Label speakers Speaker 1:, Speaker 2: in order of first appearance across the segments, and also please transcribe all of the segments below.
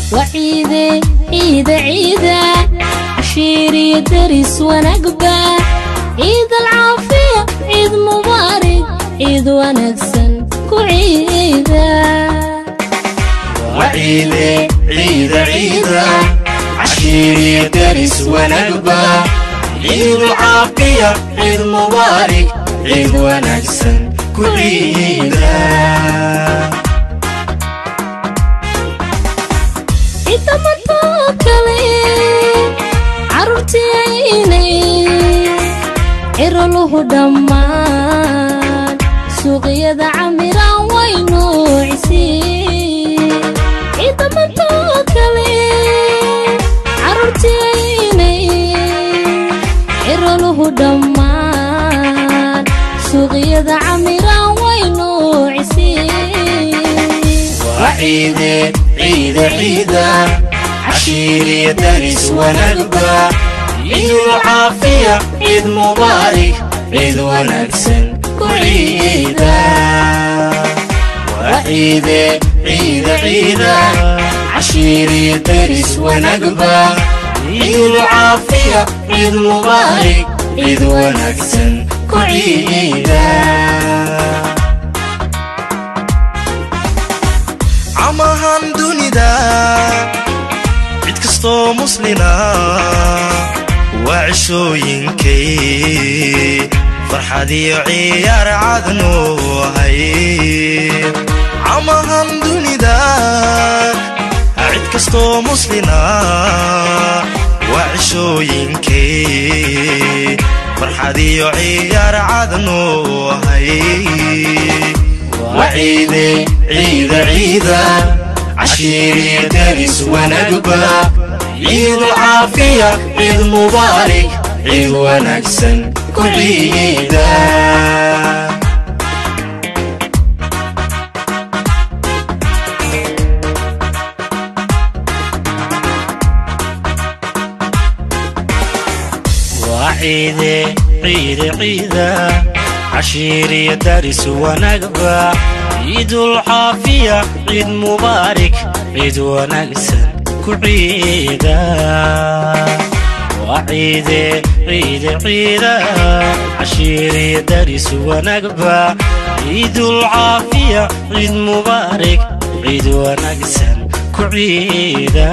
Speaker 1: وعيدة عيدة عيدة عشيري درس ونقبة عيد العافية عيد مبارك عيد ونكسن كعيدة
Speaker 2: وعيدة عيدة عيدة عشيري درس ونقبة عيد العافية عيد مبارك عيد ونكسن كعيدة
Speaker 1: عيد مطوكلي عرفتي عيني عرله دمان سوقيا عميرا وينو عسي عيد مطوكلي عرفتي عيني عرله دمان سوقيا عميرا وينو عسي
Speaker 2: وعيدة عيدة عيدة عشيري درس ونقبة عيد العافية عيد مبارك عيد ونكسن كعيدة وعيدة عيدة عيدة عشيري درس ونقبة عيد العافية عيد مبارك عيد ونكسن كعيدة عمهان دونيدا عيد كستو مسلنا وعشوينكي فرحدي عيار عدنو هاي عمهان دونيدا عيد كستو مسلنا وعشوينكي فرحدي عيار عدنو هاي وعيدة عيدة عيدة عشيري درس ونقبة عيد العافية عيد مبارك عيد ونكسن كعيدة وعيدة عيدة عيدة عشيري درس ونقبة عيد العافية عيد مبارك عيد ونكسن كعيدة وعيدة عيدة عيدة عشيري درس ونقبة عيد العافية عيد مبارك عيد ونكسن كعيدة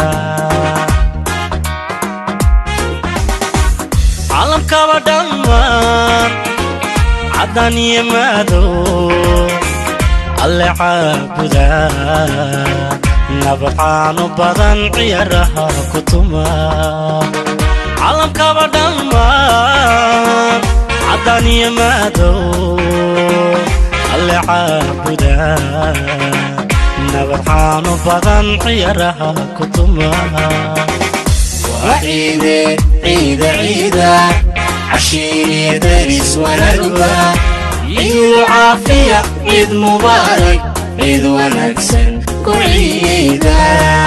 Speaker 2: عالم كبدمان عدن يمادو اللي عابدا نبقان بدن عيارها كتما عالم كبدمان عدن يمادو اللي عابدا نبقان بدن عيارها كتما وعيدة عيدة عيدة عشيري درس ونقبة عيد العافية عيد مبارك عيد ونكسن كعيدة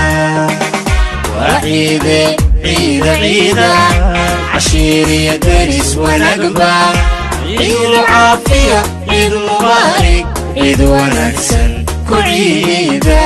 Speaker 2: وعيدة عيدة عيدة عشيري درس ونقبة عيد العافية عيد مبارك عيد ونكسن كعيدة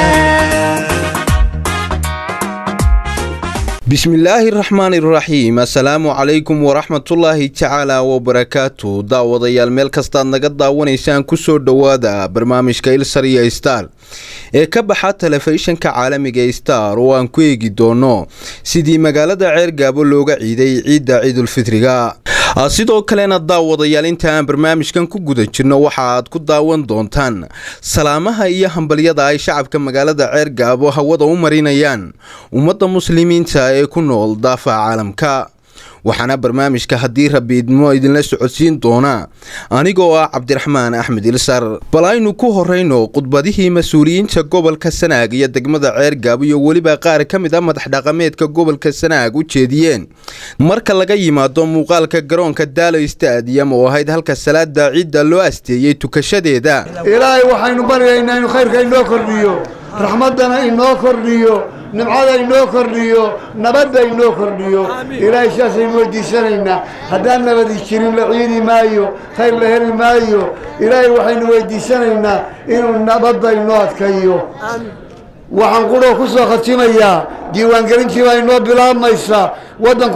Speaker 3: بسم الله الرحمن الرحيم السلام عليكم ورحمة الله تعالى وبركاته داوديال ميل كستان naga daawaneysaan ku soo dhawaada barnaamijka Ilsariya Star ee ka baxa telefishinka caalamiga Star oo aan ku eegi doono sidii magaalada Ceergaabo looga ciiday ciida Ciidul Fitriga sidoo kalena daawadayaal inta aan barnaamijkan ku guda jirno waxa aad ku daawan doontaan salaamaha iyo hambaliyada ay shacabka magaalada Ceergaabo hawada u marinayaan ummadda muslimiinta ee ku nool daafaca caalamka waxana barnaamijka hadii rabbi idmo idin la socodsiin doona anigoo ah Cabdiraxmaan Axmed Ilsar balaynu ku horeyno qudbadihii mas'uuliyiinta gobolka Sanaag iyo degmada Ceergaabo iyo waliba qaar kamid ah madax dhaqameedka gobolka Sanaag u jeediyeen marka laga yimaado muuqaalka garoonka Daalo Stadium oo ahayd halka salaada ciida loo asteeyay tukashadeeda
Speaker 4: ilaahay waxaynu baryaynaa inuu khayrka inoo kordhiyo raxmadana inoo kordhiyo نبعاذا إنه كرديو نبدا إنه كرديو إلهي شاسي موديسانينا هدانا بدي شيرين لعيدي مايو خير لهيري مايو إلهي وحين موديسانينا إنه نبدا إنه أتكيو waxaan quroo ku soo khatimayaa diiwaangelintii baa inoo bilaabmaysaa waddanku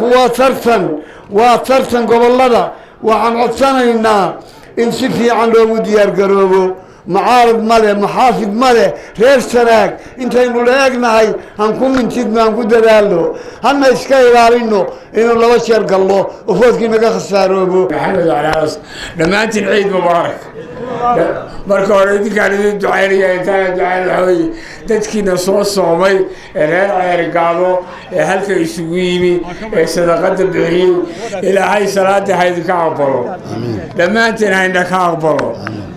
Speaker 4: waa tartan gobollada waxaan codsanaynaa in si fiican loogu diyaargaroobo mucaarad male muxaafid male reer sanaag intaynu la egnahay han ku mintidno han ku dadaalno hanna iska ilaalino inuu 2 jeer gallo oo foodkii naga khasaaroobo
Speaker 5: maxamed calaas dhammaantiin ciid mubaarak marka hore idinkaan idin ducaynaya intaan ducayn waxaweye dadkiina soo soomay ee reer ceerigaabo ee halka isugu yimi ee sadaqada bixiyey ilaahay salaada ha idinka aqbalo dhammaantiin hayna ka aqbalo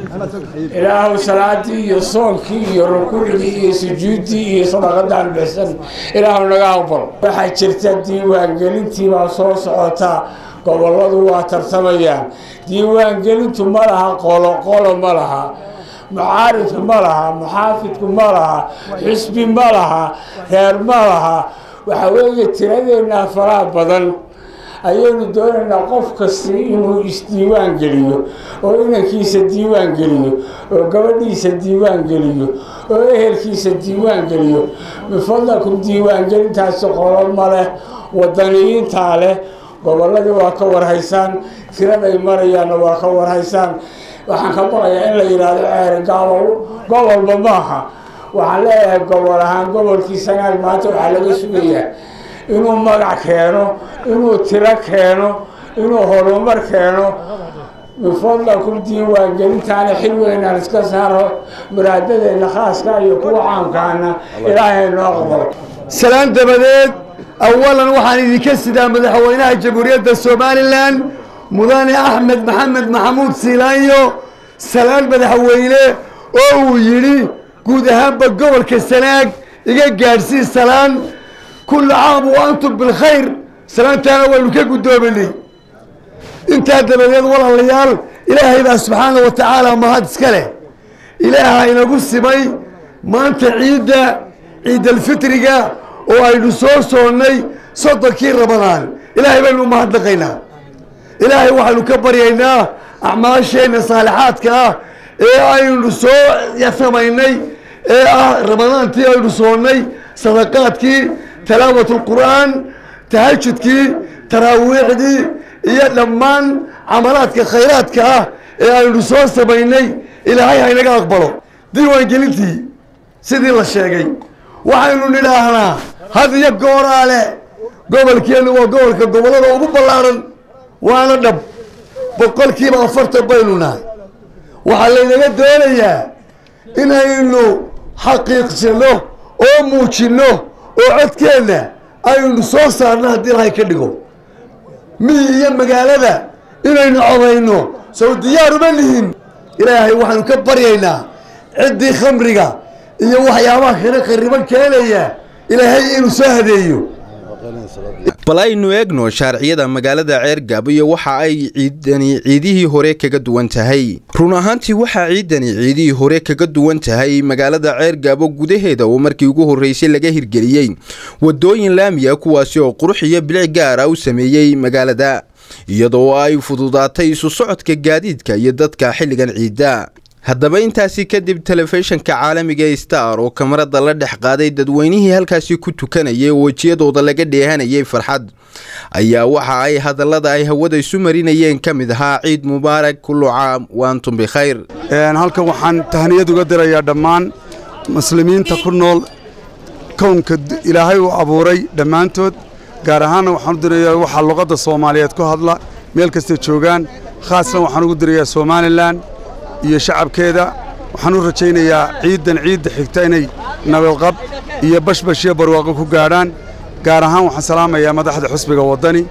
Speaker 5: ilaahu salaadii iyo soonkii iyo rukuucdii iyo sujuuddii iyo sadaqadaan bixsan ilaahu naga aqbalo waxaa jirta diiwaangelintii baa soo socotaa gobolladu waa tartamayaan diiwaangelintu ma laha qolo ma laha mucaaridku ma laha muxaafidku ma laha xisbi ma laha reer ma laha waxa weeye tiradeennaa faraha badan ayaynu doonaynaa qof kasta inuu isdiiwaan geliyo oo inankiisa diiwaan geliyo oo gabadhiisa diiwaan geliyo oo ehelkiisa diiwaan geliyo bifadlakum diiwaangelintaasi qolo ma leh wadaniyiintaa leh gobolladii waa ka warhaysaan tiraday marayaanna waa ka warhaysaan waxaan ka baqayaa in la yidhaahdo ceerigaabo gobolba maaha waxaan leeyahay gobol ahaan gobolkii sanaag maanta waxaa laga sugayaa inuu magac keeno inuu tiro keeno inuu horumar keeno bifadlakum diiwaangelintaana xil weynaan iska saaro muraadadeenna khaaska iyo kuwa caamkaana ilaahay noo aqbalo
Speaker 4: salaan dabadeed awalan waxaan idinka sidaa madaxweynaha jamhuuriyadda somalilan mudane axmed maxamed maxamuud siilaanyo salaan madaxweyne oo uu yidhi guud ahaanba gobolka sanaag iga gaadhsii salaan كل عام وأنتم بالخير سلامتنا ولك قدومني انت دبليد والله الليال إلهي بقى سبحانه وتعالى ما هاد سكله إلهي نقول سبي ما أنت عيد الفطر وأيضا صوصوني صدقي رمضان إلهي بقى ما هاد لقينا إلهي واحد كبر ينا أعمال شيء صالحات كا أيضا صو يفهميني رمضان تي أيضا صوني صدقات كي تلاوة القرآن تهجد كي تراويح دي إيا لمان عملاتك خيراتك الرسول سبيني إلى هاي نقا أقبله ديوان قلتي سيدي الله الشيقي وحينو نلاهنا هذا يبقى وراء قبل كيانو وقبل كقبل الله وقبل الله وانا دب بقول كيما أفرت بيننا وحالينا قد دوليا إنه حقيقة له أو موشي له وعدكينا aynu soo saarna haddii lahay ka dhigo miyi iyo magaalada inaynu codayno soo diyaar uma lihin ilaahay waxaanu ka baryaynaa ciddii khamriga iyo waxyaabaha kale qariban keenaya ilaahay inuu soo hadeeyo
Speaker 3: bal aynu eegno shaarciyada magaalada ceergaabo iyo waxa ay ciidihii hore kaga duwan tahay run ahaantii waxa ciidihii hore kaga duwan tahay magaalada ceergaabo gudaheeda oo markii ugu horeysay laga hirgeliyay wadooyin laamiya kuwaasi oo qurux iyo bilic gaar ah u sameeyay magaalada iyadoo ay fududaatay isu socodka gaadiidka iyo dadka xilligan ciida haddaba intaasi kadib telefishinka caalamiga Star oo kamarada la dhex qaaday dadweynihii halkaasi ku tukanayay oo wajiyadooda laga dheehanayay farxad ayaa waxa ay hadallada ay hawada isu marinayeen kamid ahaa ciid mubaarak kullu caam wa antum bi khayr
Speaker 6: halkan waxaan tahniyad uga dirayaa dhammaan muslimiinta ku nool koonka ilaahay uu abuuray dhammaantood gaar ahaan waxaan u dirayaa waxa luqadda Soomaaliyeed ku hadla meel kasta joogaan khaasan waxaan ugu dirayaa Somaliland iyo shacabkeeda waxaan u rajaynayaa ciidan xigta inay nabadqab iyo bashbash iyo barwaaqo ku gaaraan gaar ahaan waxaan salaamayaa madaxda xisbiga wadani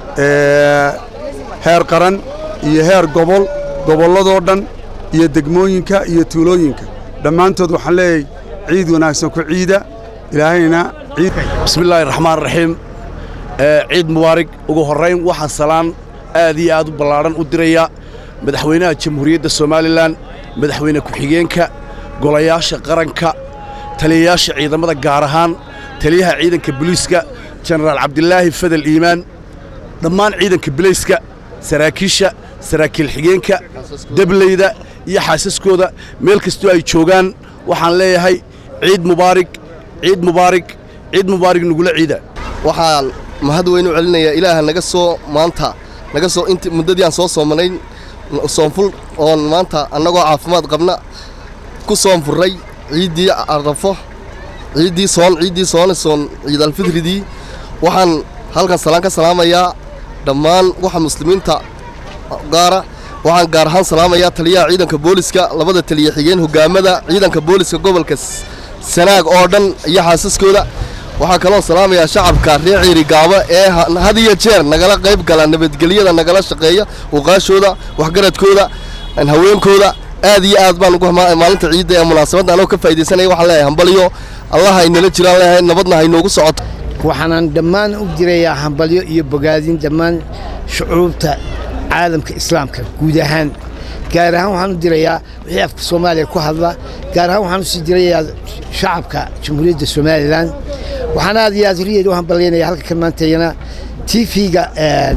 Speaker 6: heer qaran iyo heer gobolladoo dhan iyo degmooyinka iyo tuulooyinka dhammaantood waxaan leeyahay ciid wanaagsan ku ciida ilaahayna ciid
Speaker 7: bismillaahir rahmaanir rahiim ciid mubaarak ugu horeyn waxaan salaan aad iyo aad u ballaaran u dirayaa madaxweynaha jamhuuriyadda Soomaaliland madaxweyne ku-xigeenka golayaasha qaranka taliyayaasha ciidamada gaar ahaan taliyaha ciidanka booliiska General Cabdilaahi Fadal Iimaan dhammaan ciidanka booliiska saraakiisha saraakiil xigeenka dableyda iyo xaasaskooda meel kastoo ay joogaan waxaan leeyahay ciid mubaarak ciid mubaarig nugula ciida
Speaker 8: waxaan mahad weyn u celinayaa ilaaha naga soo intii muddadii aan soo soomanay soonful oon maanta annagoo caafimaad qabna ku soonfuray ciiddii arafo ciiddii ciid alfidridii waxaan halkan salaan ka salaamayaa dhammaan waxa muslimiinta waxaan gaar ahaan salaamayaa taliyaha ciidanka booliska labada taliye xigeen hogaamada ciidanka booliska gobolka Sanaag oo dhan iyo xaasaskooda waxaa kaloo salaamayaa shacabka reer Ciirigaabo ee had iyo jeer nagala qayb gala nabadgelyada nagala shaqeeya uqaashooda waxgaradkooda haweenkooda aad iyo aad baan ugu maalinta ciidda ee munaasabadda anoo ka faa'iideysanay waxaan leeyahay hambalyo Allah ay nala jiraan leeyahay nabadna hay noogu socoto
Speaker 9: waxaan dhammaan u dirayaa hambalyo iyo bogaadin dhammaan shucuubta caalamka islaamka guud ahaan gaar ahaan waxaan u dirayaa wixii afka Soomaaliya ku hadla gaar ahaan waxaan u sii dirayaa shacabka Jamhuuriyadda Soomaaliland waxaan aad iyo aad u hambalyeynaya halka maantayna TV-ga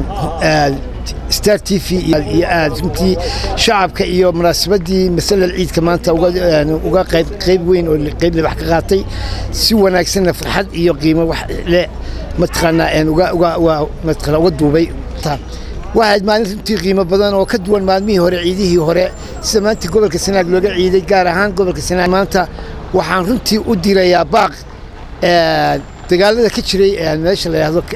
Speaker 9: Star TV iyo runtii shacabka iyo munaasabadii masalada ciidka maanta uga qayb weyn oo qayb wax ka qaatay si wanaagsan farxad iyo qiimo wax le uga duubay waxaad maalintii qiimo badan oo ka duwan maalmihii hore ciidihii hore sida maanta gobolka Sanaag looga ciiday gaar ahaan gobolka Sanaag maanta waxaan runtii u dirayaa baaq dagaalada ka jiray meesha la yiraahdo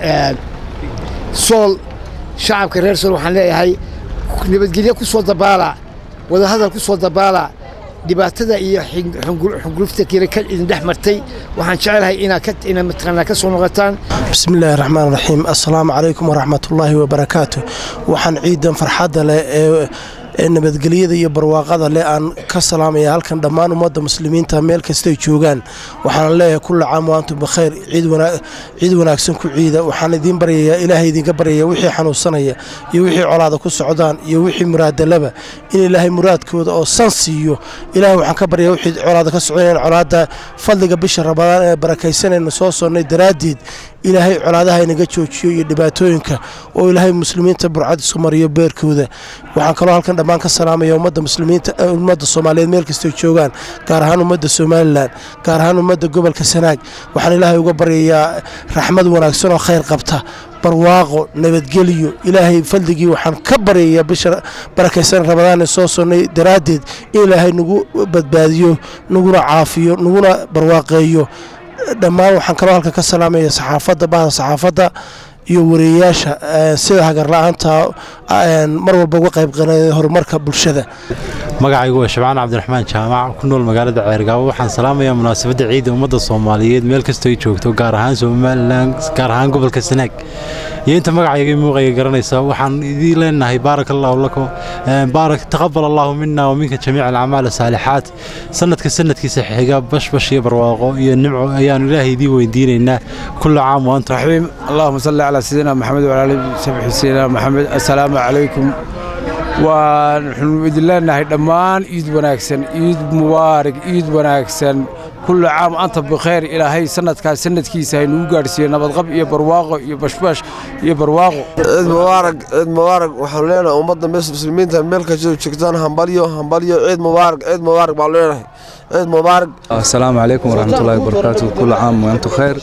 Speaker 9: Sool shacabka reer Sool waxaan leeyahay nabadgelyo ku soo dabaala wada hadal ku soo dabaala dhibaatada iyo xungulufta ka idin dhaxmartay waxaan jecelahay inaad mataqaanaa ka soo noqotaan
Speaker 10: bismillaahir rahmaanir rahiim assalaamu calaykum wa rahmatullaahi wa barakaatuh waxaan ciidan farxadda leh ee nabadgelyada iyo barwaaqada leh aan ka salaamaya halkan dhammaan ummadda muslimiinta meel kasta ay joogaan waxaan leeyahay kullu caam wa antum bikhair ciid wanaagsan ku ciida waxaan idin baryayaa ilaahay idinka baryayaa wixii xanuunsanaya iyo wixii colaada ku socdaan iyo wixii muraadalaba in ilaahay muraadkooda oo san siiyo ilaahay waxaan ka baryayaa wixii colaada ka socdaan colaada fadliga bisha Ramadaan ee barakaysanayna soo soonnay daraadeed ilaahay colaadaha inaga joojiyo iyo dhibaatooyinka oo ilaahay muslimiinta burcad isku mariyo beerkooda waxaan kaloo halkan dhammaan ka salaamayaa ummadda muslimiinta ummadda Soomaaliyeed meel kasta ay joogaan gaar ahaan ummadda Soomaaliland gaar ahaan ummadda gobolka Sanaag waxaan ilaahay uga baryayaa raxmad wanaagsan oo khayr qabta barwaaqo nabadgelyo ilaahay fadligii waxaan ka baryayaa bisha barakaysan Ramadaan soo soonnay daraadeed ilaahay nagu badbaadiyo naguna caafiyo naguna barwaaqeeyo dhammaan waxaan kaloo halka ka salaamayaa saxaafadda iyo wareeyaasha sida hagar la'aanta mar walba uga qayb qaadanaya horumarka bulshada
Speaker 11: magacaygu waa Shabcaan Cabdiraxmaan Jaamac ku nool magaalada Ceergaabo waxaan salaamayaa munaasabadda ciidda ummadda Soomaaliyeed meel kasta ay joogto gaar ahaan Soomaaliland gaar ahaan gobolka Sanaag iyo inta magacayga muuqaya garanaysa waxaan idin leenahay barakallahu lakum taqabbal Allahu minna wa minka jamiic al-a'maal as-saalihaat sanadkiisa xiga bash iyo barwaaqo iyo nimco ayaan ilaahay idin weydiinaynaa kullu caam wa antum
Speaker 12: rahiim Allahumma salli ala sayyidina Muhammad wa ala alihi sayyidina Muhammad assalamu alaykum ونحن بدلنا هاي دمان عيد وناكسن عيد مبارك عيد وناكسن كل عام أنت بخير إلى هاي سنة كسنة كيس هاي نوجارسي نبض غب يبرواق يبشبش يبرواق
Speaker 13: عيد مبارك وحولنا ومضنا مسلمين تملك جو شكتان همبليو عيد مبارك بعلنا عيد مبارك
Speaker 14: السلام عليكم ورحمة الله وبركاته كل عام وأنتم خير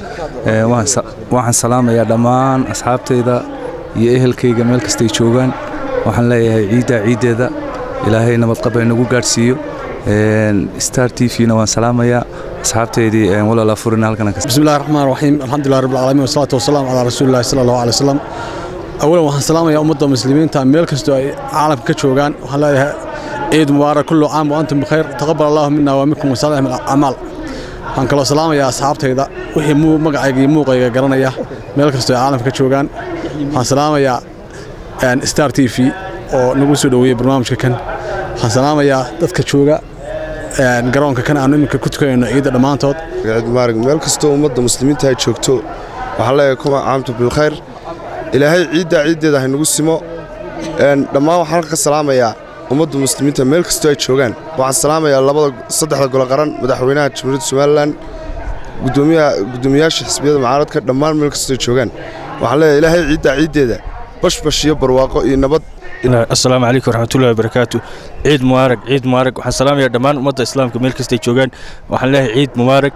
Speaker 14: وحن سلام يا دمان أصحابتي إذا يأهل كي جمال كستيشوغان waxaan leeyahay ciideeda ilaahay nabad qab inagu gaarsiiyo Star TV-na waan salaamayaa asxaabteedii walaal afurina halkan
Speaker 15: bismillaahir rahmaanir rahiim alxamdulillahi rabbil aalamiin wasalaatu wasalaamu calaa rasuulillaah sallallahu alayhi wasallam awalan waxaan salaamayaa ummadda muslimiinta meel kasta ay caalamka ka joogaan waxaan leeyahay ciid mubaarak kullu caam wa antum bikhair taqabbal Allahu minna wa minkum salih al-a'maal waxaan kaloo salaamayaa asxaabteyda wixii magacayga iyo muuqayga garanaya meel kasta ay caalamka ka joogaan waxaan salaamayaa Star TV oo nagu soo dhaweeyay barnaamijka kan waxaan salaamayaa dadka jooga garoonka kan aan iminka ku tukanayno ciidda dhamaantood
Speaker 13: ciid mubaarak meel kasta ummadda muslimiinta ay joogto waxaan leeyahay kuma caamtu bil khayr ilaahay ciideeda hay nagu simo dhammaan waxaan ka salaamayaa ummadda muslimiinta meel kasta ay joogaan waxaan salaamayaa saddexda gol qaran madaxweynaha Jamhuuriyadda Soomaaliland gudoomiyaasha xisbiyada mucaaradka dhammaan meel kasta ay joogaan waxaan leeyahay ilaahay ciideeda bash iyo barwaaqo iyo nabad
Speaker 16: السلام عليكم ورحمة الله وبركاته. عيد مبارك عيد مبارك وحن سلام يا دمان أمة الإسلام كميل كستي جوجان وحن له عيد مبارك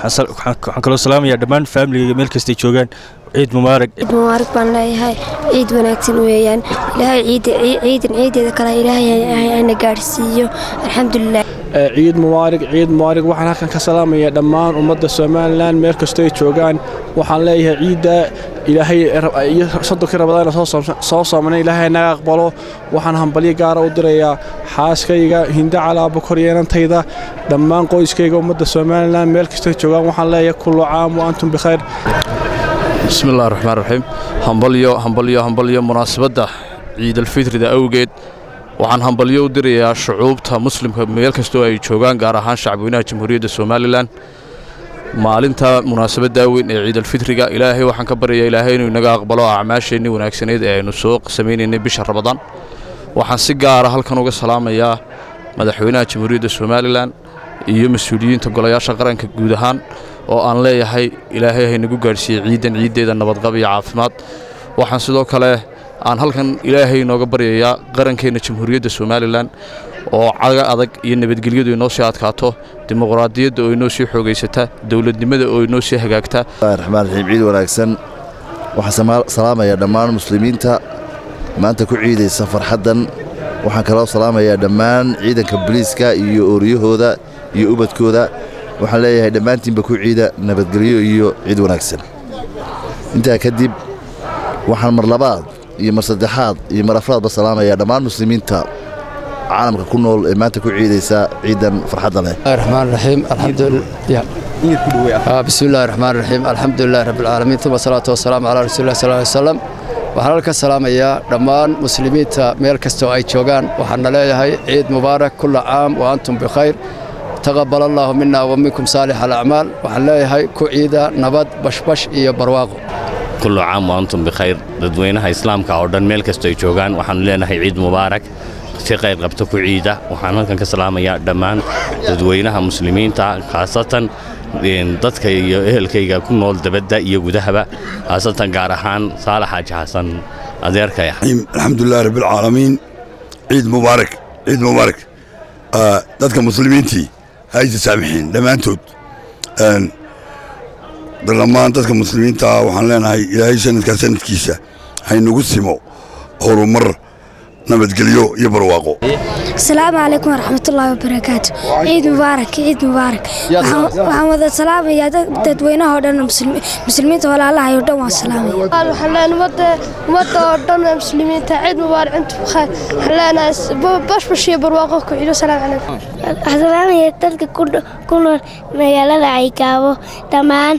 Speaker 16: حن كلو سلام يا دمان فاملي كميل كستي جوجان عيد مبارك.
Speaker 17: عيد مبارك بان لا هاي عيد وناكسن ويان لا عيد إذا كلا إلهي أنا قارسيو الحمد لله.
Speaker 18: عيد مبارك waxaan halkan ka salaamayaa dhammaan ummadda Soomaaliland meel kasta ay joogaan waxaan leeyahay ciida ilaahay iyo saddex rabadaan soo soomanay ilaahay naga aqbalo waxaan hambalyo gaar ah u dirayaa xaaskayga Hinda Cali Abukar yeelantayda dhammaan qoyskayga ummadda Soomaaliland meel kasta ay joogaan waxaan leeyahay kullu caam wa antum bikhair.
Speaker 7: bismillaahir rahmaanir rahiim hambalyo munaasabada ciid al-fitr da awgeed waxaan hambalyo u dirayaa shucuubta muslimka meel kasta ay joogaan gaar ahaan shacabweynaha jamhuuriyadda Soomaaliland maalinta munaasabada weyn ee ciid al-fitriga ilaahay waxaan ka baryayaa ilaahay inuu naga aqbalo acmaasheennii wanaagsaneed ee aynu soo sameeynay bisha Ramadaan waxaan si gaar ah halkan uga salaamayaa madaxweynaha jamhuuriyadda Soomaaliland iyo mas'uuliyiinta golayaasha qaranka guud ahaan oo aan leeyahay ilaahay hay nagu gaarsiiyay ciideeda nabadqab iyo caafimaad waxaan sidoo kale aan halkan ilaahay nooga baryayaa qarankeena jamhuuriyadda Soomaaliland oo caga adag iyo nabadgelyadu inoo sii adkaato dimuqraadiyadda oo inoo sii xoogaysata dawladnimada oo inoo sii hagaagta.
Speaker 19: Raxmaan Raxiim ciid wanaagsan waxaan salaamayaa dhammaan muslimiinta maanta ku ciidaysa farxadan waxaan kaloo salaamayaa dhammaan ciidanka booliiska iyo ooriyahooda iyo ubadkooda waxaan leeyahay dhammaantiinba ku ciida nabadgelyo iyo ciid wanaagsan. intaa kadib waxaan mar labaad iyo mar saddexaad iyo mar afraad salaamayaa dhammaan muslimiinta caalamka ku nool ee maanta ku ciidaysa ciidan farxadda leh.
Speaker 20: Raxmaan Raxiim alxamdulillah bismillaahir rahmaanir rahiim alxamdulillah rabbil aalamiin thumma salaatu wasalaamu ala rasuulillah sallallahu alayhi wasallam waxaan ka salaamayaa dhammaan muslimiinta meel kasta oo ay joogaan waxaan leeyahay ciid mubaarak kullu caam wa antum bikhayr taqabbal Allahu minna wa minkum saalihal a'maal waxaan leeyahay ku ciida nabad bashbash iyo barwaaqo.
Speaker 21: كل عام وأنتم بخير dadweynaha islaamka oo dhan meel kasta ay joogaan waxaan leenahay ciid mubaarak si qayb qabto ku ciida waxaan halkan ka salaamayaa dhammaan dadweynaha muslimiinta khaasatan dadka iyo ehelkayga ku nool dabadda iyo gudahaba khaasatan gaar ahaan Saalax Xaaji Xasan adeerkay
Speaker 22: alxamdulillah rabbil aalamiin ciid mubaarak dadka muslimiintii hay saamixin dhamaantood dhammaan dadka muslimiinta waxaan leenahay ilaahay sanadkiisa hay nagu simo horumar nabadgelyo iyo barwaaqo.
Speaker 17: Assalaamu alaykum warahmatullahi wabarakaatuh. Ciid mubaarak waxaan wada salaamayaa dadweynaha oo dhan muslimiinta walaalaha oo dhan waan salaamayaa.
Speaker 23: waxaan leenahay ummadda oo dhan muslimiinta ciid mubaarak inta khayr waxaan leenahay bashbash iyo barwaaqo ku ciido. Assalaamu alaykum.
Speaker 17: Assalaamu dadka ku nool magaalada Aykaabo dhammaan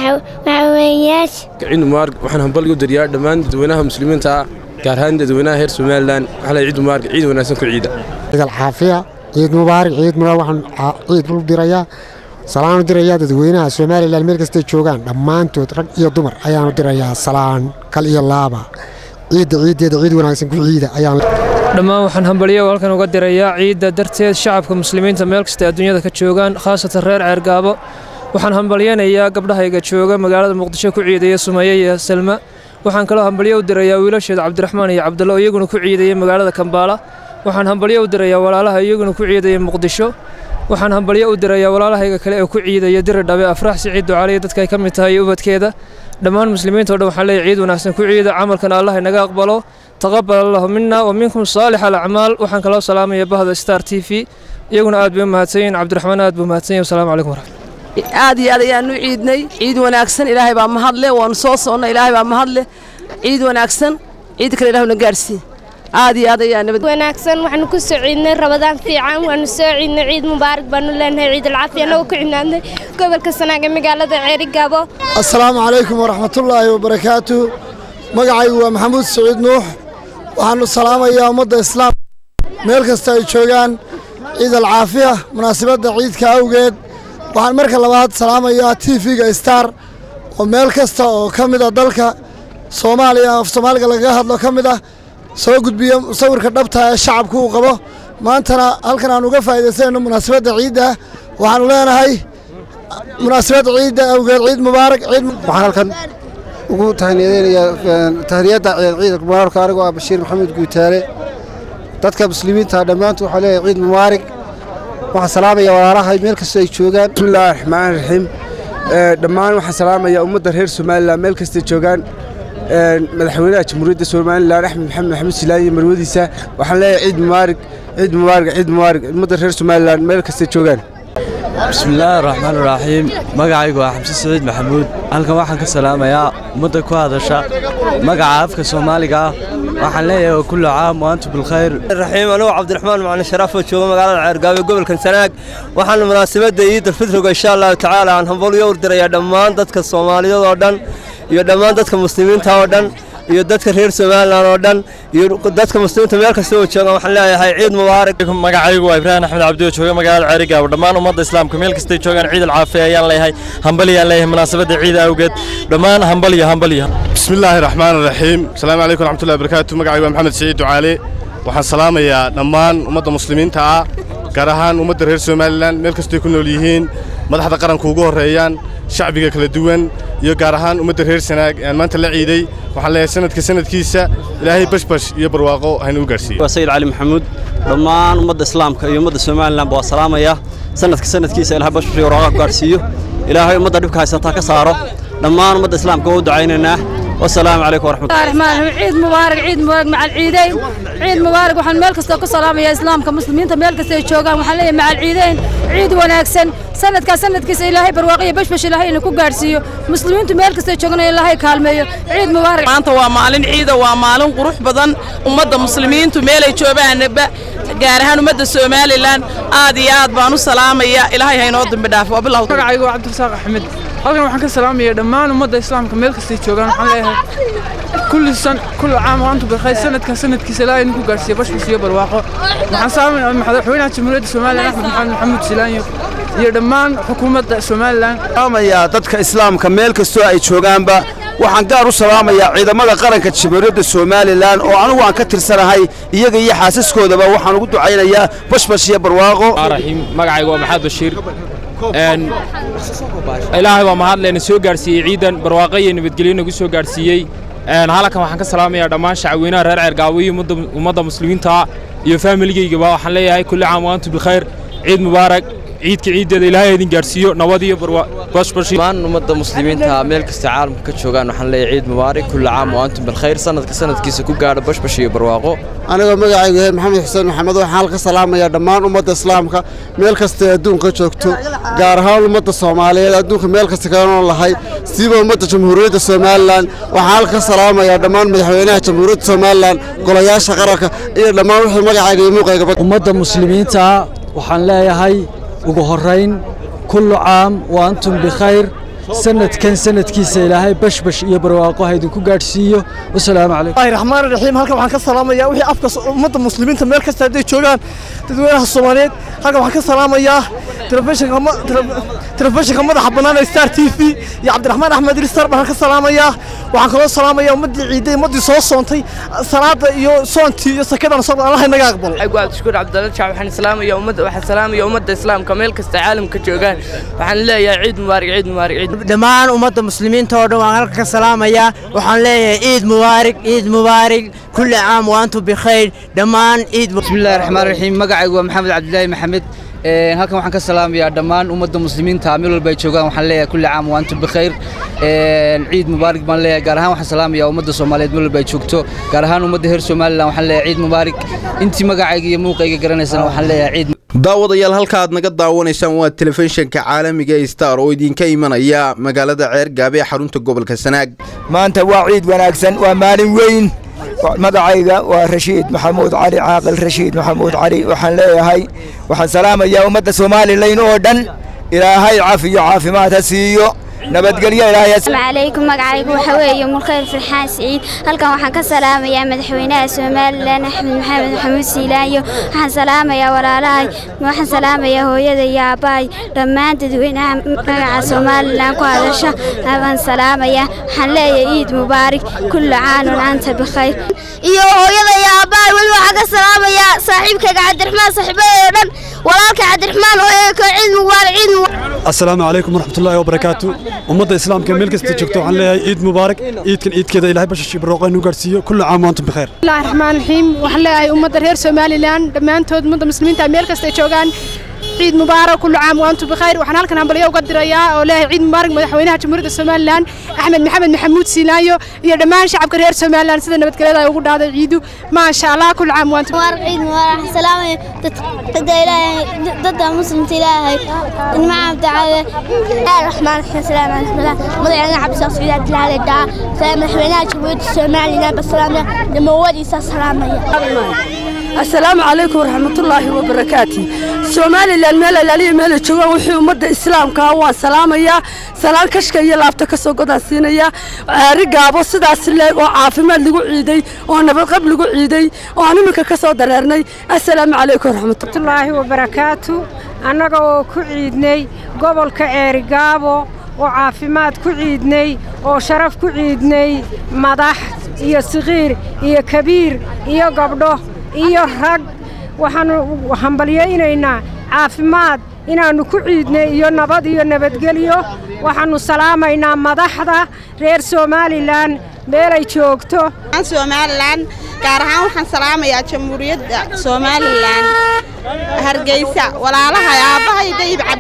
Speaker 18: ciid mubaarak waxaan hambalyo u dirayaa dhammaan dadweynaha muslimiinta gaar ahaan dadweynaha heer Soomaaliland waxaa ciid mubaarak ciid wanaagsan ku ciida.
Speaker 24: العافية عيد مبارك waxaan ciid u dirayaa salaan u dirayaa dadweynaha Soomaaliland meel kasta joogaan dhammaantood rag iyo dumar ayaan u dirayaa salaan kal iyo laaba ciideeda ciid wanaagsan ku ciida ayaan
Speaker 25: dhammaan waxaan hambalyo halkan uga dirayaa ciida darteed shacabka muslimiinta meel kasta adduunyada ka joogaan khaasatan reer Ceergaabo waxaan hambalyanayaa gabdhahayga jooga magaalada Muqdisho ku ciidaya Sumaye iyo Salma waxaan kaloo hambalyo u dirayaa wiilasheeda Cabdiraxmaan iyo Cabdallo iyaguna ku ciidaya magaalada Kampala waxaan hambalyo u dirayaa walaalaha iyaguna ku ciidaya Muqdisho waxaan hambalyo u dirayaa walaalahayga kale ee ku ciidaya Diradhabe Afrax Siciid Ducaaliye dadka ay ka mid tahay ubadkeeda dhammaan muslimiinta oo dhan waxaan leeyahay ciid wanaagsan ku ciida camalkan Allah inaga aqbalo taqabbal Allahu minna wa minkum saalihal a'maal waxaan kaloo salaamayaa bahda Star TV iyaguna aad bay u mahadsanyihiin Cabdiraxmaan aad buu mahadsanyahay assalaamu calaykum
Speaker 26: aad iyo aad ayaanu ciidnay ciid wanaagsan ilaahay baa mahadle waan soo soonnay ilaahay baa mahadle ciid wanaagsan ciid kale ilaahuna gaarsiin aad iyo aad ayaa nabad
Speaker 23: wanaagsan waxaanu ku soo ciidnay Ramadaan fiican waanu soo ciidnay ciid mubaarak baanu leenahay ciid al-caafiya nagu ku ciidnay gobolka Sanaag ee magaalada Ceerigaabo.
Speaker 24: Assalaamu alaykum warahmatullaahi wabarakaatuh magacaygu waa Maxamuud Saciid Nuux waxaanu salaamayaa ummadda islaamka meel kasta ay joogaan ciid al-caafiya munaasabada ciidka awgeed waxaan marka labaad salaamayaa TV-ga Star oo meel kasta oo ka mid ah dalka Soomaaliya Soomaaliga laga hadlo ka mid ah soo gudbiyo sawirka dhabta ee shacabku uu qabo maantana halkan aan uga faa'iideysano munaasabada ciidda waxaan leenahay munaasabada ciidda awgeed ciid mubaarak
Speaker 27: waxaan halkan ugu tahniyadda ciidda mubaarak anigu ah Bashiir Maxamed Guutaale
Speaker 1: dadka muslimiinta dhammaantood waxaa leeyahay ciid mubaarig waxaan salaamayaa walaalahay meel kasta ay joogaan
Speaker 12: bismillaahi raxmaani raxiim dhammaan waxaan salaamayaa ummadda reer somalilan meel kasta ay joogaan madaxweynaha jamhuuriyadda somalilan axmed maxamed maxamuud silaan iyo marwadiisa waxaan leeyahay ciid mubaarig ciid mubaarig ciid mubaarig ummadda reer somalilan meel kasta ay joogaan
Speaker 2: bismillaahi raxmaani raxiim magacaygu waa xamse saciid maxamuud halkan waxaan ka salaamayaa ummadda ku hadasha magaca afka soomaaliga ah waxaan leeyahay kullu caam wa antum bilkhayr
Speaker 3: raxiim anuu cabdiraxmaan macalin sharaaf oo jooga magaalada ceergaabe gobolka sanaag waxaan munaasabadda ciid alfitriga insha Allah tacaala aan hambalyo u dirayaa dhammaan dadka Soomaaliyeed oo dhan iyo dhammaan dadka muslimiinta oo dhan iyo dadka reer Soomaaliland oo dhan iyo dadka muslimiinta meel kasta oo jooga waxaan leeyahay ciid mubaarak
Speaker 4: magacaygu waa Ibrahim Axmed Cabdi oo jooga magaalada ceergaabe dhammaan ummadda islaamka meel kasta ay joogaan ciid alcaafiya ayaan leeyahay hambaliyaan leeyahay munaasabadda ciid awgeed dhammaan hambalyo
Speaker 5: bismillaahi raxmaani raxiim assalaamu calaykum waraxmatullaahi wabarakaatu magacaygu waa maxamed saciid ducaale waxaan salaamayaa dhammaan ummadda muslimiinta ah gaar ahaan ummadda reer Soomaaliland meel kasta ay ku nool yihiin madaxda qaranka ugu horeeyaan shacbiga kala duwan iyo gaar ahaan ummadda reer Sanaag aan maanta la ciiday waxaan leeyahay sanadkiisa ilaahay bashbash iyo barwaaqo haynu u gaarsiiyo
Speaker 3: waa Sayid Cali Maxamuud dhammaan ummadda islaamka iyo ummadda Soomaaliland baa salaamaya sanadkiisa ilaahay bashbash iyo barwaaqo gaarsiiyo ilaahay ummadda dhibka haysata ka saaro dhammaan ummadda islaamka oo ducaynaynaa والسلام عليكم ورحمة الله
Speaker 6: الرحمن عيد مبارك مع العيدين عيد مبارك وحن ملك استوك السلام يا إسلام كمسلمين ملك استوجوجان وحن مع العيدين عيد وناكسن سند كيس إلهي برواقية بش إلهي إنكو قارسيو مسلمين ملك استوجوجان إلهي كالميو عيد مبارك
Speaker 27: أنت ومالين عيد ومالين قروح بدن ومد مسلمين تميلي شوبان نبأ gaarahaan ummadda Soomaaliland aad iyo aad baan u salaamayaa ilaahay hayno dambi dhaaf waa bilow
Speaker 28: magacaygu waa Cabdirasaaq Axmed halkan waxaan ka salaamayaa dhammaan ummadda islaamka meel kasta ay joogaan waxaan leeyahay kullu caam wa antum bilkhayr sanadkiisa ilaahay idinku gaarsiiyo bashbash iyo barwaaqo waxaan salaamayaa madaxweynaha jamhuuriyadda Soomaaliland Axmed maxamed Silaan iyo dhammaan xukuumadda Soomaaliland
Speaker 29: salaamayaa dadka islaamka meel kasta ay joogaanba waxaan gaar u salaamayaa ciidamada qaranka jamhuuriyadda Soomaaliland oo anigu aan ka tirsanahay iyaga iyo xaasaskoodaba waxaan ugu ducaynayaa bashbash iyo barwaaqo
Speaker 30: raxiim magacaygu waa Maxamed Bashiir ilaahay waa mahad leh soo gaarsiiyay ciidan barwaaqo iyo nabadgelyo nagu soo gaarsiiyay halkan waxaan ka salaamayaa dhammaan shacweynaha reer ceergaabe iyo ummadda muslimiinta iyo familigayga waxaan leeyahay kullu caam wa antum bilkhayr ciid mubaarak ciidka ciideeda ilaahay idin gaarsiiyo nabad iyo bashbash
Speaker 3: maan ummadda muslimiinta meel kasta caalamka ka joogaan waxaan leeyahay ciid mubaarak kullu caam wa antum bilkhayr sanadkiisa ku gaadho bashbash iyo barwaaqo
Speaker 1: anigoo magacaygu yahay maxamed xuseen maxamed waxaan halka salaamayaa dhammaan ummadda islaamka meel kasta adduunka joogto gaar ahaan ummadda Soomaaliyeed adduunka meel kasta ka nool lahay siiba ummadda jamhuuriyadda Soomaaliland waxaan halka salaamayaa dhammaan madaxweynaha jamhuuriyadda Soomaaliland golayaasha qaranka iyo dhammaan wixii magacayga iyo muuqayga
Speaker 2: ummadda muslimiinta waxaan leeyahay ugu horeyn kullu caam wa antum bikhayr sanadkiisa ilaahay bashbash iyo barwaaqo idinku gaarsiiyo wassalaamu calaykum
Speaker 28: raxmaan raxiim halkan waxaan ka salaamayaa wixii afka ummadda muslimiinta meel kasta ay joogaan dadweynaha Soomaaliyeed halkan waxaan ka salaamayaa telefishinka madaxa bannaan Star TV iyo Cabdiraxmaan Axmed Ristar baan ka salaamayaa waxaan kaloo salaamayaa ummadii ciiday ummadii soo soontay salaada iyo soontii iyo sakadan soo Allah inaga aqbalo
Speaker 27: aygu shukr Cabdalla Jaac waxaan salaamayaa ummadda islaamka meel kasta caalamka joogaan waxaan leeyahay ciid mubaarak
Speaker 31: dhammaan ummadda muslimiinta oo dhan waan halka ka salaamayaa waxaan leeyahay ciid mubaarak kullu caam wa antum bikhayr dhammaan ciid
Speaker 3: bismillaahir rahmaanir rahiim magacaygu waa Maxamed Cabdilaahi Maxamed halkan waxaan ka salaamayaa dhammaan ummadda muslimiinta meel walba ay joogaan waxaan leeyahay kullu caam wa antum bikhayr ciid mubaarak baan leeyahay gaar ahaan waxaan salaamayaa ummadda Soomaaliyeed meel walba ay joogto gaar ahaan ummadda reer Soomaaliland waxaan leeyahay ciid mubaarak intii magacayga iyo muuqayga garanaysana waxaan leeyahay ciid
Speaker 32: daawadayaal halka aad naga daawanaysaan waa telefishinka caalamiga ee Star oo idinka imanaya magaalada ceergaabe xarunta gobolka Sanaag
Speaker 33: maanta waa ciid wanaagsan waa maalin weyn magacayga waa Rashiid Maxamuud Cali Caaqil Rashiid Maxamuud Cali waxaan leeyahay waxaan salaamayaa ummadda Soomaaliland oo dhan ilaahay caafimaad ha siiyo nabadgelyo ilaahay
Speaker 17: assalaamu calaykum magacaygu waxa weeye mulkhayr farxaan saciid halkan waxaan ka salaamayaa madaxweynaha Soomaaliland Axmed maxamed maxamuud Silaan waxaan salaamayaa walaalahay waxaan salaamayaa hooyada iyo aabahay dhammaan dadweynaha magaca Soomaaliland ku hadasha waxaan salaamayaa waxaan leeyahay ciid mubaarak kullu caam wa anta bikhayr iyo hooyada iyo aabahay wali waxaan ka salaamayaa saaxiibkayga Cabdiraxmaan saaxiibada dhan walaalka Cabdiraxmaan hooyada ciid mubaarak
Speaker 7: السلام عليكم ورحمة الله وبركاته ومضى إسلام كمل كست جبتوا عن لها عيد مبارك عيد كذا إلهي باش الشبر نوغارسيو كل عام وأنتم بخير.
Speaker 8: بسم الله الرحمن الرحيم وحلا أمة الهير سومالي لان دمانتود مضى مسلمين تعمل كست جوجان عيد مبارك كل عام وأنتم بخير وحنا لكن هم بليو قدر يا ولا عيد مبارك مدحوينها جمهورية الصومال لان أحمد محمود سيلايو يا دمان شعب الهير سومال لان سيدنا بتكلم يقول هذا عيدو ما شاء الله كل عام وأنتم
Speaker 17: مبارك عيد مبارك سلام تد إلهي ضد مسلم إلهي المعام تعالى الرحمن الرحيم سلام عليكم مضيعنا عبد الصعيد عبد الله الدعاء سلام محوينا جمهورية الصومال لنا بالسلام لموالي سلام
Speaker 26: السلام عليكم ورحمة الله وبركاته. سومالي للمال اللي مال جوا وحي ومدة إسلام كهوان سلام يا سلام كشك يا لابتك سوقنا سينيا رجع بص ده سلا وعافية اللي قعيدي وأنا بالقبل قعيدي وأنا مكسر دررني. السلام عليكم ورحمة
Speaker 9: الله وبركاته. أنا كعيدني قبل كعرجابو وعافية كعيدني وشرف كعيدني مدح يا صغير يا كبير يا قبضه iyo rag waxaan hambalyeynaa caafimaad inaanu ku ciidnay iyo nabad iyo nabadgelyo waxaanu salaamaynaa madaxda reer Soomaaliland meel ay joogto
Speaker 10: Soomaaliland gaar ahaan waxaan salaamayaa jamhuuriyadda Soomaaliland Hargeysa walaalaha aabahay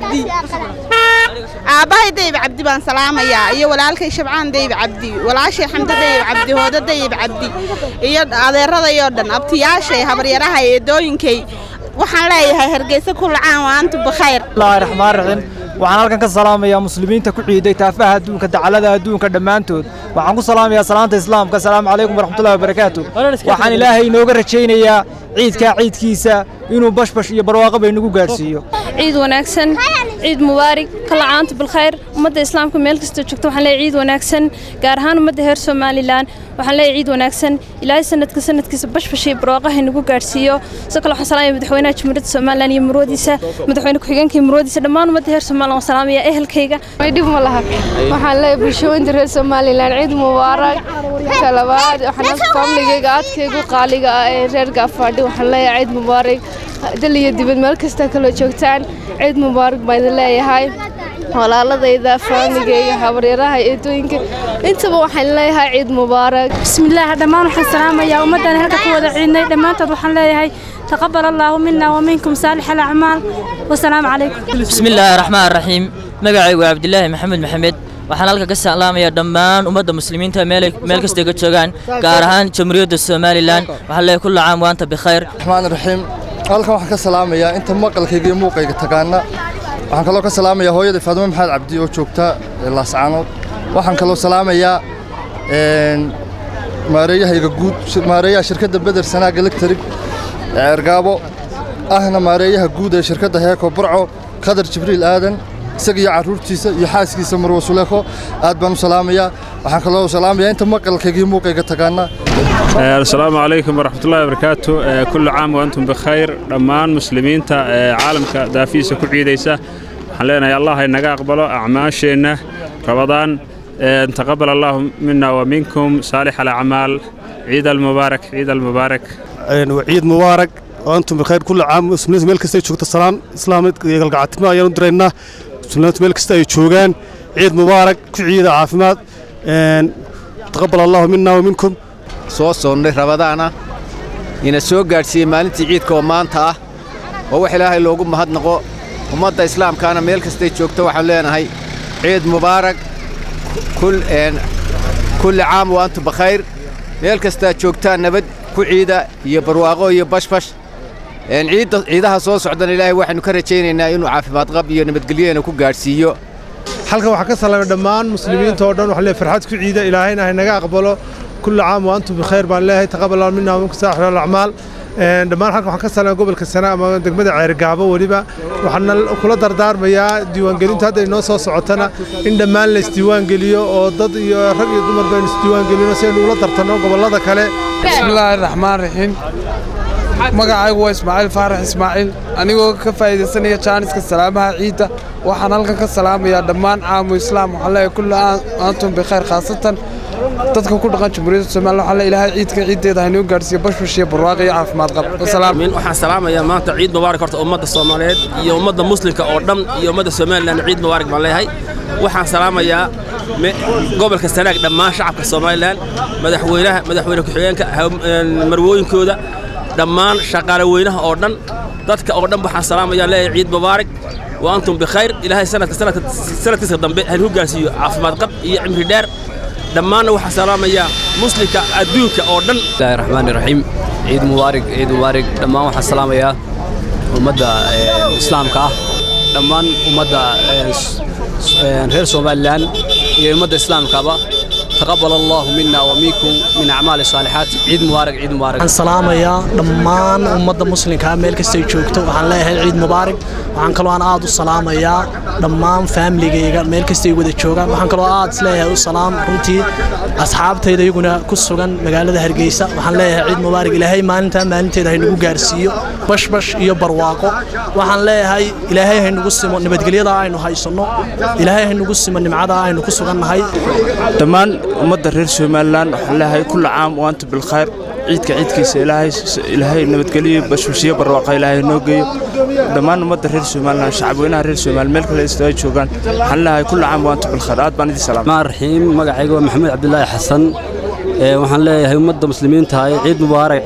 Speaker 10: Dayib Cabdi baan salaamayaa iyo walaalkay Shabcaan Dayib Cabdi walaashay Xamda Dayib Cabdi hooda Dayib Cabdi iyo adeeraday dhan abtiyaashay habaryaraha eedooyinkay waxaan leeyahay Hargeysa kul caan wa antum bixayr
Speaker 2: Bismillahir Rahmaanir Rahiim waxaan halkan ka salaamayaa muslimiinta ku ciiday taafaha adduunka dacalada adduunka dhamaantood waxaan ku salaamayaa salaanta islaamka assalaamu calaykum waraxmatullaahi wabarakaatuh waxaan ilaahay inooga rajaynayaa ciidkiisa inuu bashbash iyo barwaaqo bay nagu gaarsiiyo
Speaker 11: ciid wanaagsan ciid mubaarak kala caanta bil khayr ummadda islaamka meel kasta joogto waxaan leeyahay ciid wanaagsan gaar ahaan ummadda heer Soomaaliland waxaan leeyahay ciid wanaagsan ilaahay sanadkiisa bashbash iyo barwaaqo hay nagu gaarsiiyo sidoo kale waxaan salaamayaa madaxweynaha jamhuuriyadda Soomaaliland iyo muroodiisa madaxweyne ku-xigeenka muroodiisa dhammaan ummadda heer Soomaaliland waxaan salaamayaa ehelkayga
Speaker 13: way dhib ma laha waxaan leeyahay bulshooyinka reer Soomaaliland ciid mubaarak salawaad waxaan familygayga aadkaygu qaaliga ah ee reer Gaafadhi waxaan leeyahay ciid mubaarak daliya dibad meel kasta kala joogtaan ciid mubaarak baan leeyahay walaaladayda familygayga habaryaraha eedooyinka intaba waxaan leeyahay ciid mubaarak
Speaker 6: bismillaah dhammaan waxaan salaamayaa ummadan halka ku wada ciidnay dhamaantood waxaan leeyahay taqabbal Allahu minna wa minkum salih al-a'mal wa salaamu alaykum
Speaker 14: bismillaahir rahmaanir rahiim magacaygu waa Cabdillaahi Maxamed waxaan halka ka salaamayaa dhammaan ummadda muslimiinta meel kasta ka joogaan gaar ahaan jamhuuriyadda Soomaaliland waxaan leeyahay kullu caam wa anta bixayr
Speaker 15: rahmaanir rahiim halkan waxaan ka salaamayaa inta maqalkayga iyo muuqayga tagaana waxaan kaloo ka salaamayaa hooyada Faadimo Maxamed Cabdi oo joogta Laascaanood waxaan kaloo salaamayaa maareeyaha shirkadda Bedel Sanaag Electric Ergaabo ahna maareeyaha guud ee shirkadda Heeko Burco Qadar Jibriil Aadan isaga iyo caruurtiisa iyo xaaskiisa Marwo Suleeko aad baan u salaamayaa waxaan kaloo salaamayaa inta maqalkayga iyo muuqayga tagaana
Speaker 16: السلام عليكم ورحمة الله وبركاته كل عام وأنتم بخير دمان مسلمين عالم دافيس كعيديسة حلينا يا الله إنك أقبل أعماشنا رمضان تقبل الله منا ومنكم صالح الأعمال عيد المبارك
Speaker 7: وعيد مبارك وأنتم بخير كل عام مسلمين ملك استيجوك السلام إسلامك يقلقعت ما يندرينا مسلمين ملك استيجوكان عيد مبارك عيد عافمات تقبل الله منا ومنكم
Speaker 19: soo soonnay rabadaana ina soo gaarsiiyay maalintii ciidka oo maanta ah oo wax ilaahay loogu mahadnaqo ummadda islaamkaana meel kasta ay joogto waxaan leenahay ciid mubaarak kulli caam wa antum bixayr meel kasta joogtaan nabad ku ciida iyo barwaaqo iyo bashbash ciidaha soo socdan ilaahay waxaanu ka rajaynaynaa inuu caafimaad qab iyo nabadgelyo ku gaarsiiyo
Speaker 20: halkan waxaan ka salaamay dhammaan muslimiinta oo dhan wax leeyahay farxad ku ciida ilaahayna ha naga aqbalo كل عام وأنتم بخير بان الله تقبل الله منا ومنكم صالح الأعمال دمان حق waxaan ka salaamay gobolka Sanaa ama degmada Ceergaabo waliba waxaan kula dardaarmayaa diiwaan gelinta hadda inoo soo socotana in dhammaan la isdiiwaan geliyo oo dad iyo rag iyo dumar baan isdiiwaan gelino si aynu ula tartano gobolada kale
Speaker 12: bismillaahir rahmaanir rahiim magacaygu waa Ismaaciil Faarax Ismaaciil anigoo ka faa'iideysanaya jaaniska salaamaha ciida waxaan halkan ka salaamayaa dhammaan caamu islaam waxaan leeyahay kullu antum bixayr khaasatan
Speaker 1: dadka ku dhaqan jamhuuriyadda Soomaaliland waxa la ilaahay ciidka ciideeda ha inoo gaarsiiyo bashbash iyo barwaaqo iyo caafimaad qab
Speaker 4: waxaan salaamayaa maanta ciid mubaarak horta ummadda Soomaaliyeed iyo ummadda muslimka oo dhan iyo ummadda Soomaaliland ciid mubaarak baan leeyahay waxaan salaamayaa gobolka Sanaag dhammaan shacabka Soomaaliland madaxweyne ku-xigeenka marwooyinkooda dhammaan shaqaale weynaha oo dhan dadka oo dhan waxaan salaamayaa leeyahay ciid mubaarak wa antum bikhair ilaahay sanadkiisa dambe ha inuu gaarsiiyo caafimaad qab iyo cimri dheer dhammaan waxaan salaamayaa muslimka adduunka oo dhan
Speaker 5: bismillahir rahmaanir rahiim ciid mubaarak dhammaan waxaan salaamayaa ummadda islaamka ah dhammaan ummadda reer Soomaaliland iyo ummadda islaamkaba تقبل الله منا ومنكم من أعمال الصالحات عيد مبارك عيد مبارك
Speaker 18: السلام يا دمان أمة مسلم كامل كستي شوكتو وحن له عيد مبارك وحن كلوا أنا عاد السلام يا دمان فاملي جيجا ميل كستي وده شوكا وحن كلوا عاد له السلام رنتي أصحاب تيدا يقولنا كسران مقالة هرجيسة وحن له عيد مبارك إلهي ما أنت ده هنقول جارسيو بش يبرواقو وحن له هاي إلهي هنقسم نبتقلي ضاع إنه هاي صنو إلهي هنقسم النمعة ضاع إنه كسران هاي
Speaker 1: دمان ummadda reer Soomaaliland waxa leeyahay kullu caam wa antum bil khayr ciidkiisa ilaahay nabadgeliyo bashbashiyo barwaaqo ilaahay noo geeyo dhammaan ummadda reer Soomaaliland shacabweynaha reer Soomaaliland meel kale istoo joogan waxa leeyahay kullu caam wa antum bil khayr aad baan idin salaam
Speaker 21: raxiim magacayga waa Maxamed Cabdullaahi Xasan waxaan leeyahay ummadda muslimiinta ciid mubaarak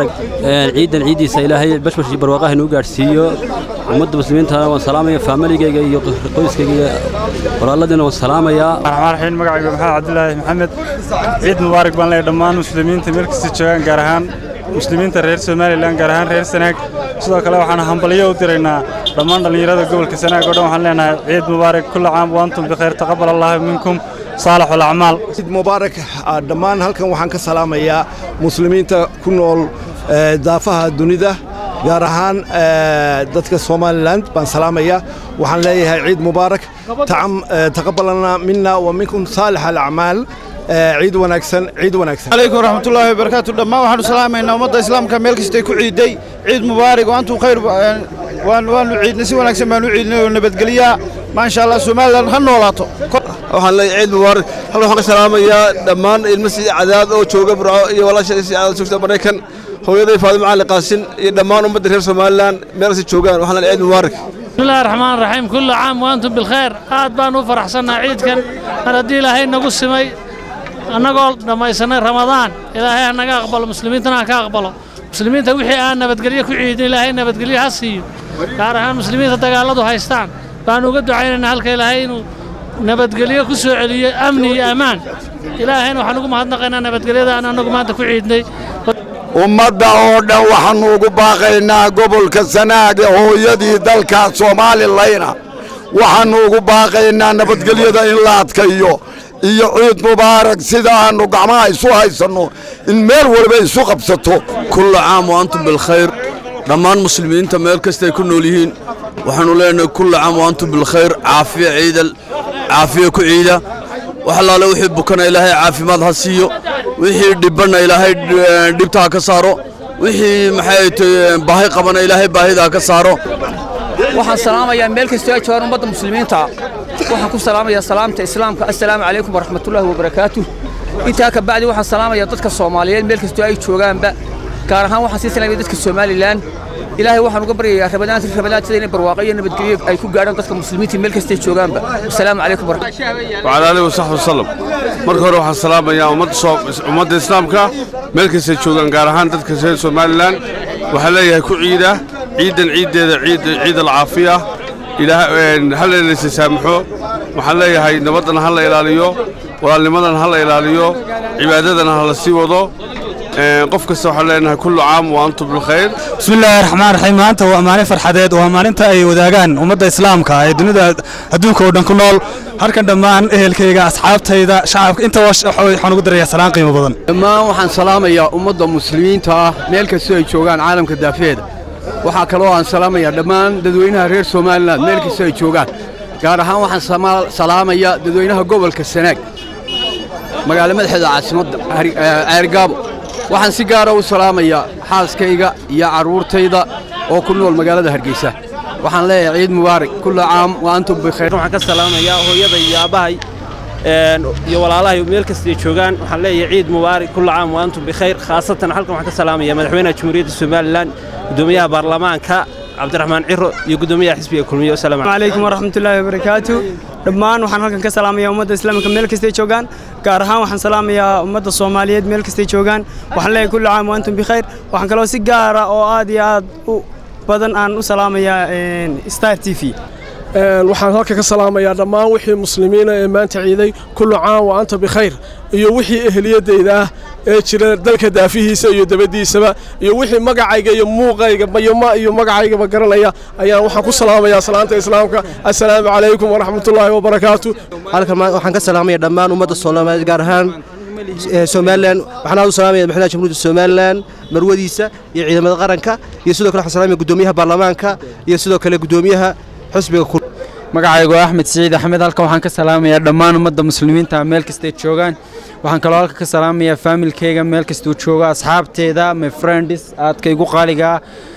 Speaker 21: ciidan ciidiisa ilaahay bashbash barwaaqo noo gaarsiiyo ummadda muslimiinta waan salaamaya familigayga iyo qoyskayga walaaladina waan salaamaya
Speaker 1: raxiim magacayga Maxamed Cabdullaahi Maxamed ciid mubaarak baan leeyahay dhammaan muslimiinta meel kasta joogan gaar ahaan muslimiinta reer Soomaaliland gaar ahaan reer Sanaag sidoo kale waxaan hambalyo u diraynaa dhammaan dhalinyarada gobolka Sanaag oo dhan waxaan leenahay ciid mubaarak kullu caam wa antum bikhair taqabbal Allah minkum صالح الأعمال
Speaker 22: ciid mubaarak dhammaan halkan waxaan ka salaamayaa muslimiinta ku nool daafaha dunida gaar ahaan dadka Soomaaliland baan salaamayaa waxaan leeyahay ciid mubaarak taqabbalna minna wa minkum صالح الأعمال ciid wanaagsan
Speaker 1: عليكم ورحمة الله وبركاته dhammaan waxaan salaamaynaa ummadda islaamka meel kasta ku ciiday ciid mubaarak wa antum khayr waanu ciidnay si wanaagsan baanu ciidnay oo nabadgeliya ma sha Allah Soomaaliland ha noolaato
Speaker 23: waxaan leeyahay ciid mubaarak hal waxaan ka salaamayaa dhammaan ilmasi cadaad oo jooga Burco iyo walaashay si cadaad joogta Mareykan hooyaday Faadimo Cali Qaasin iyo dhammaan ummadda reer Soomaaliland meel si joogaan waxaan leeyahay ciid mubaarak
Speaker 24: بسم الله الرحمن الرحيم كل عام وأنتم بالخير aad baan u faraxsanahay ciidkan haddii ilaahay nagu simay annagoo dhamaysanay Ramadaan ilaahay naga aqbalo muslimiintana ka aqbalo muslimiinta wixii aan nabadgelyo ku ciidin ilaahay nabadgelyo ha siiyo gaar ahaan muslimiinta dagaaladu haystaan baan uga ducaynaynaa halka ilaahay inuu nabadgelyo ku soo celiyo amni iyo amaan ilaahayna waxaan ugu mahadnaqaynaa nabadgelyada aan anagu maanta ku ciidnay
Speaker 25: ummadda oo dhan waxaan ugu baaqaynaa gobolka Sanaag hooyadii dalka Soomaaliland waxaan ugu baaqaynaa nabadgelyada in la adkeeyo iyo ciid mubaarak sida aanu gacmaha isu haysano in meel walba isu qabsato
Speaker 32: kullu caam wa antum bil khayr dhammaan muslimiinta meel kasta ay ku nool yihiin waxaanu leenahay kullu caam wa antum bil khayr caafiya ku ciida waxa la wixii bukana ilaahay caafimaad ha siiyo wixii dhibana ilaahay dhibta ka saaro wixii maxay baahi qabana ilaahay baahida ka saaro
Speaker 3: waxaan salaamayaa meel kasta oo joogan ummadda muslimiinta waxaan ku salaamayaa salaamta islaamka assalaamu calaykum waraxmatullaahi wabarakaatuh intaa ka bacdi waxaan salaamayaa dadka Soomaaliyeed meel kasta ay joogaanba gaar ahaan waxaan sii salaamayaa dadka Soomaaliland ilaahay waxaan uga baryayaa rabadaantii inay barwaaqo iyo nabadgelyo ay ku gaaraan dadka muslimiinta meel kasta ay joogaanba assalaamu calaykum
Speaker 23: وعلى آله وصحبه وسلم marka hore waxaan salaamayaa ummadda islaamka meel kasta ay joogaan gaar ahaan dadka reer Soomaaliland waxa leeyahay ku ciida ciideeda ciid العافية ilaahay hal la saamaxo waxaan leeyahay nabadana hal la ilaaliyo walaalnimadana hal la ilaaliyo cibaadadana hal la sii wado qof kasta waxa leenahay kullu caam wa antum bil khayr
Speaker 1: bismillaahir rahmaanir rahiim maanta waa maalin farxadeed waa maalinta ay wadaagaan ummadda islaamka ee dunida adduunka oo dhan ku nool halkan dhammaan ehelkayga asxaabtayda shacabka inta waxaan ugu dirayaa salaan qiimo badan
Speaker 27: dhammaan waxaan salaamayaa ummadda muslimiinta ah meel kasta ay joogaan caalamka daafeeda waxaa kaloo aan salaamayaa dhammaan dadweynaha reer Soomaaliland meel kasta ay joogaan gaar ahaan waxaan salaamayaa dadweynaha gobolka Sanaag magaalo madaxda caasimadda Ceergaabo waxaan si gaar ah u salaamayaa xaaskayga iyo caruurtayda oo ku nool magaalada Hargeysa waxaan leeyahay ciid mubaarak kullu caam wa antum bi khayr
Speaker 4: waxaan ka salaamayaa hooyada iyo aabahay iyo walaalahay meel kasta joogaan waxaan leeyahay ciid mubaarak kullu caam wa antum bikhayr khaasatan halkan waxaan ka salaamayaa madaxweynaha jamhuuriyadda Soomaaliland gudoomiyaha baarlamaanka Cabdiraxmaan Ciro iyo gudoomiyaha xisbiga kulmiye assalaamu
Speaker 2: calaykum waraxmatullaahi wabarakaatu dhammaan waxaan halkan ka salaamayaa ummadda islaamka meel kasta joogaan gaar ahaan waxaan salaamayaa ummadda Soomaaliyeed meel kasta joogaan waxaan leeyahay kullu caam wa antum bikhayr waxaan kaloo si gaar ah oo aad iyo aad u badan aan u salaamayaa Star TV
Speaker 8: waxaan halka ka salaamayaa dhammaan wixii muslimiina ee maanta ciiday kullu caam wa anta bikhayr iyo wixii ehliyadeyda ah ee jira dalka daafihiisa iyo dabadiisaba iyo wixii magacayga iyo muuqayga iyo magacayga garanaya ayaan waxaan ku salaamayaa salaanta islaamka assalaamu calaykum waraxmatullaahi wabarakaatu
Speaker 9: halkan waxaan ka salaamayaa dhammaan ummadda Soomaaliyeed gaar ahaan Soomaaliland waxaan u salaamayaa madaxweynaha jamhuuriyadda Soomaaliland marwadiisa iyo ciidamada qaranka iyo sidoo kale waxaan salaamayaa gudoomiyaha baarlamaanka iyo sidoo kale gudoomiyaha xisbiga
Speaker 10: magacaygu Axmed Saciid Axmed halkan waxaan ka salaamayaa dhammaan ummadda muslimiinta meel kasta ay joogaan waxaan kaloo halka ka salaamayaa familkeyga meel kasta uu joogo asxaabteeda my friends aadka igu qaaliga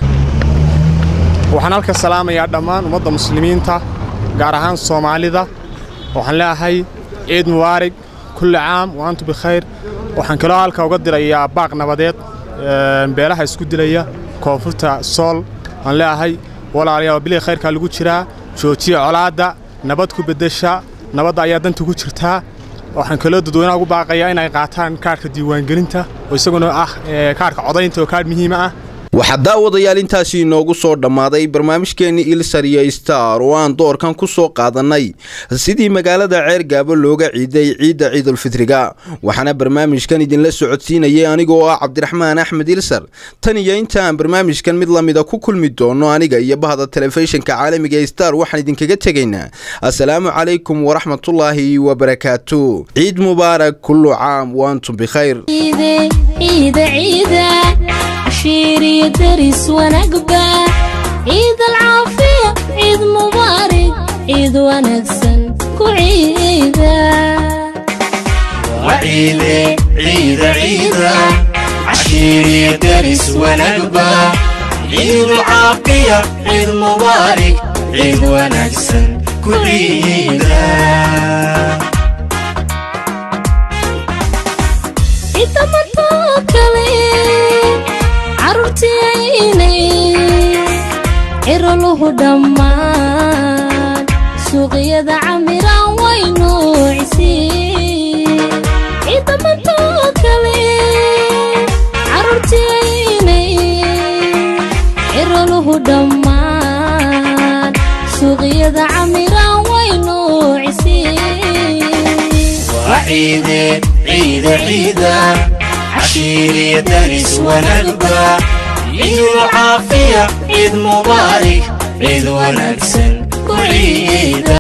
Speaker 11: waxaan halka salaamayaa dhammaan ummadda muslimiinta gaar ahaan Soomaalida waxaan leeyahay ciid mubaarak kullu caam wa antum bikhayr waxaan kaloo halka uga dirayaa baaq nabadeed beelaha isku dilaya koonfurta Sool aan leeyahay walaalayaal bilay khayrka lagu jiraa joojiya colaada nabad ku bedesha nabad ayaa danta ku jirtaa waxaan kala dadweynaha ugu baaqayaa inay qaataan kaarka diiwaangelinta oo isaguna ah kaarka codaynta oo kaar muhiim ah
Speaker 13: waxaa daawadayaal intaasi inoogu soo dhammaaday barnaamijkeenii Ilsar iyo Star oo aan doorkan ku soo qaadanay sidii magaalada Ceergaabo looga ciiday ciida Ciidul Fitriga waxaana barnaamijkan idinla socodsiinayay anigoo ah Cabdiraxmaan Axmed Ilsar tan iyo inta aan barnaamijkan mid la mid ah ku kulmi doono aniga iyo bahda telefishinka caalamiga Star waxaan idinkaga tegaynaa assalaamu calaykum waraxmatullaahi wabarakaatuh ciid mubaarak kullu caam wa antum bikhayr عشيري درس ونقبة عيد العافية عيد مبارك عيد ونكسن كعيدة
Speaker 17: وعيدة عيدة عشيري درس ونقبة عيد العافية عيد مبارك عيد ونكسن كعيدة عرله دمان سوقيدا عمران وينو عسين عيدا منطوكلي عررتي عيني عرله دمان سوقيدا عمران وينو عسين وعيدة عيدة عشيري درس ونقبة عيد العافية عيد مبارك عيد ونكسن كعيدة